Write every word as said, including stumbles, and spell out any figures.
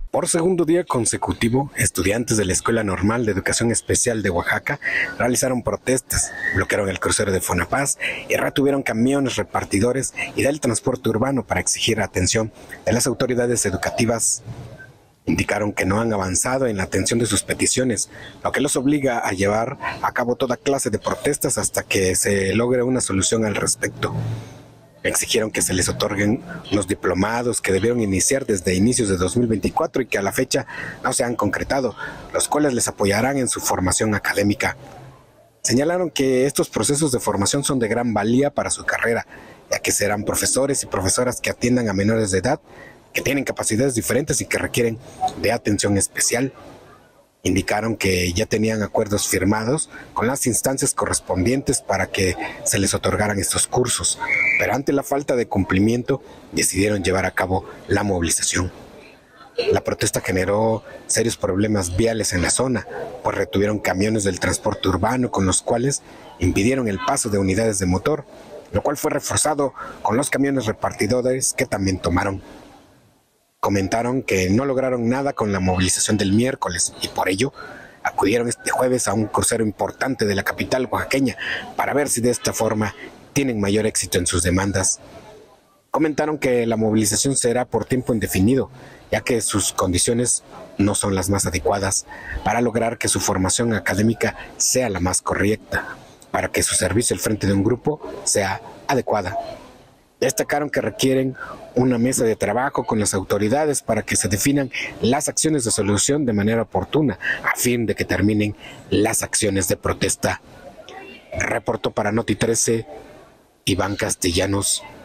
Por segundo día consecutivo, estudiantes de la Escuela Normal de Educación Especial de Oaxaca realizaron protestas, bloquearon el crucero de Fonapaz y retuvieron camiones repartidores y del transporte urbano para exigir atención de las autoridades educativas. Indicaron que no han avanzado en la atención de sus peticiones, lo que los obliga a llevar a cabo toda clase de protestas hasta que se logre una solución al respecto. Exigieron que se les otorguen los diplomados que debieron iniciar desde inicios de dos mil veinticuatro y que a la fecha no se han concretado, los cuales les apoyarán en su formación académica. Señalaron que estos procesos de formación son de gran valía para su carrera, ya que serán profesores y profesoras que atiendan a menores de edad, que tienen capacidades diferentes y que requieren de atención especial. Indicaron que ya tenían acuerdos firmados con las instancias correspondientes para que se les otorgaran estos cursos, pero ante la falta de cumplimiento decidieron llevar a cabo la movilización. La protesta generó serios problemas viales en la zona, pues retuvieron camiones del transporte urbano con los cuales impidieron el paso de unidades de motor, lo cual fue reforzado con los camiones repartidores que también tomaron. Comentaron que no lograron nada con la movilización del miércoles y por ello acudieron este jueves a un crucero importante de la capital oaxaqueña para ver si de esta forma tienen mayor éxito en sus demandas. Comentaron que la movilización será por tiempo indefinido, ya que sus condiciones no son las más adecuadas para lograr que su formación académica sea la más correcta, para que su servicio al frente de un grupo sea adecuada. Destacaron que requieren una mesa de trabajo con las autoridades para que se definan las acciones de solución de manera oportuna, a fin de que terminen las acciones de protesta. Reportó para Noti trece, Iván Castellanos.